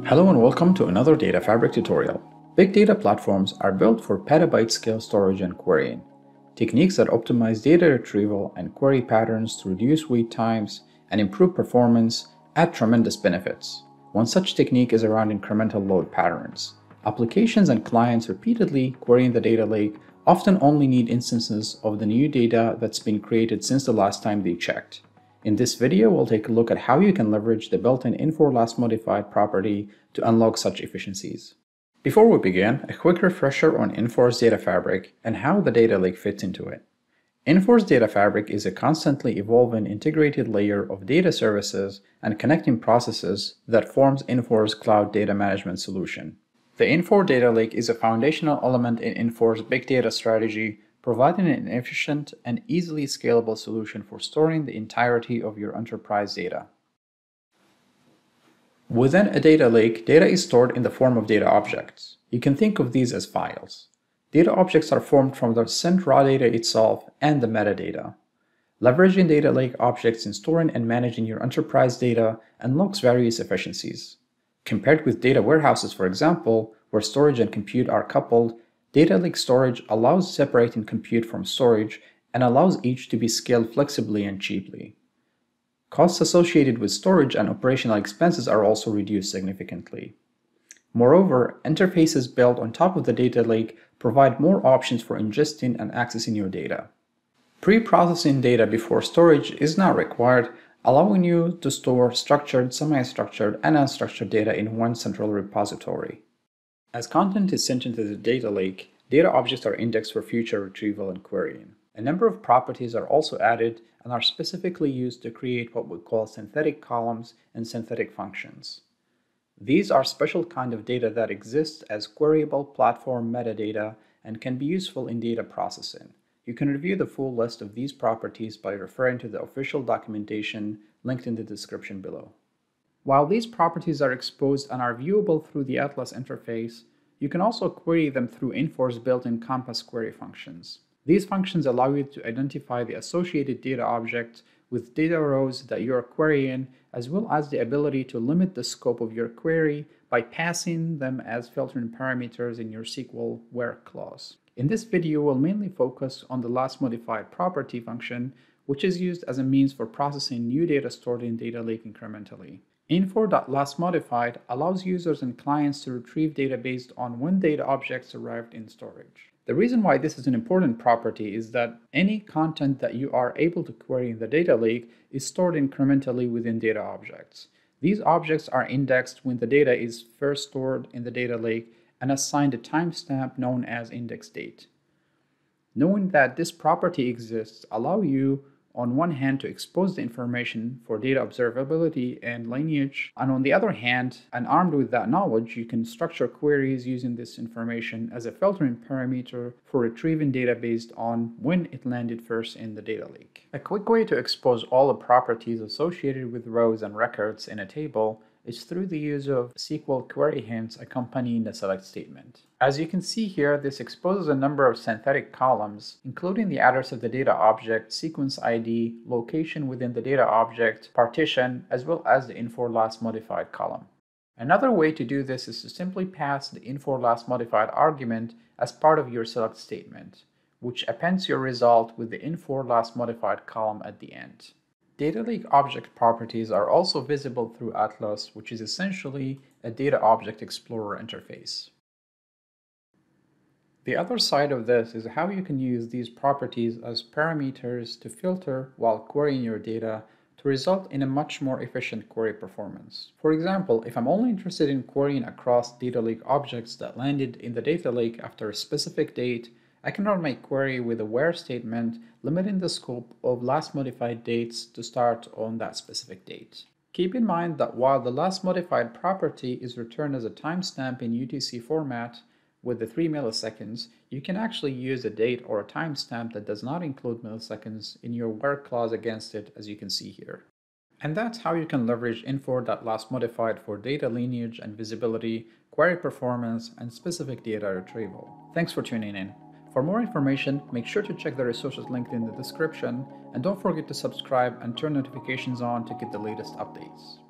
Hello and welcome to another Data Fabric tutorial. Big data platforms are built for petabyte scale storage and querying. Techniques that optimize data retrieval and query patterns to reduce wait times and improve performance add tremendous benefits. One such technique is around incremental load patterns. Applications and clients repeatedly querying the data lake often only need instances of the new data that's been created since the last time they checked. In this video, we'll take a look at how you can leverage the built-in Infor.lastModified property to unlock such efficiencies. Before we begin, a quick refresher on Infor's Data Fabric and how the data lake fits into it. Infor's Data Fabric is a constantly evolving integrated layer of data services and connecting processes that forms Infor's cloud data management solution. The Infor Data Lake is a foundational element in Infor's big data strategy, providing an efficient and easily scalable solution for storing the entirety of your enterprise data. Within a data lake, data is stored in the form of data objects. You can think of these as files. Data objects are formed from the sent raw data itself and the metadata. Leveraging data lake objects in storing and managing your enterprise data unlocks various efficiencies. Compared with data warehouses, for example, where storage and compute are coupled, data lake storage allows separating compute from storage and allows each to be scaled flexibly and cheaply. Costs associated with storage and operational expenses are also reduced significantly. Moreover, interfaces built on top of the data lake provide more options for ingesting and accessing your data. Pre-processing data before storage is not required, allowing you to store structured, semi-structured, and unstructured data in one central repository. As content is sent into the data lake, data objects are indexed for future retrieval and querying. A number of properties are also added and are specifically used to create what we call synthetic columns and synthetic functions. These are special kind of data that exist as queryable platform metadata and can be useful in data processing. You can review the full list of these properties by referring to the official documentation linked in the description below. While these properties are exposed and are viewable through the Atlas interface, you can also query them through Infor's built-in Compass query functions. These functions allow you to identify the associated data objects with data rows that you are querying, as well as the ability to limit the scope of your query by passing them as filtering parameters in your SQL where clause. In this video, we'll mainly focus on the last modified property function, which is used as a means for processing new data stored in data lake incrementally. Infor.lastModified allows users and clients to retrieve data based on when data objects arrived in storage. The reason why this is an important property is that any content that you are able to query in the data lake is stored incrementally within data objects. These objects are indexed when the data is first stored in the data lake and assigned a timestamp known as index date. Knowing that this property exists allows you on one hand to expose the information for data observability and lineage, and on the other hand, and armed with that knowledge, you can structure queries using this information as a filtering parameter for retrieving data based on when it landed first in the data lake. A quick way to expose all the properties associated with rows and records in a table is through the use of SQL query hints accompanying the select statement. As you can see here, this exposes a number of synthetic columns, including the address of the data object, sequence ID, location within the data object, partition, as well as the Infor.lastModified column. Another way to do this is to simply pass the Infor.lastModified argument as part of your select statement, which appends your result with the Infor.lastModified column at the end. Data lake object properties are also visible through Atlas, which is essentially a data object explorer interface. The other side of this is how you can use these properties as parameters to filter while querying your data to result in a much more efficient query performance. For example, if I'm only interested in querying across data lake objects that landed in the data lake after a specific date, I can run my query with a where statement, limiting the scope of last modified dates to start on that specific date. Keep in mind that while the last modified property is returned as a timestamp in UTC format with the 3 milliseconds, you can actually use a date or a timestamp that does not include milliseconds in your where clause against it, as you can see here. And that's how you can leverage Infor.lastModified for data lineage and visibility, query performance, and specific data retrieval. Thanks for tuning in. For more information, make sure to check the resources linked in the description, and don't forget to subscribe and turn notifications on to get the latest updates.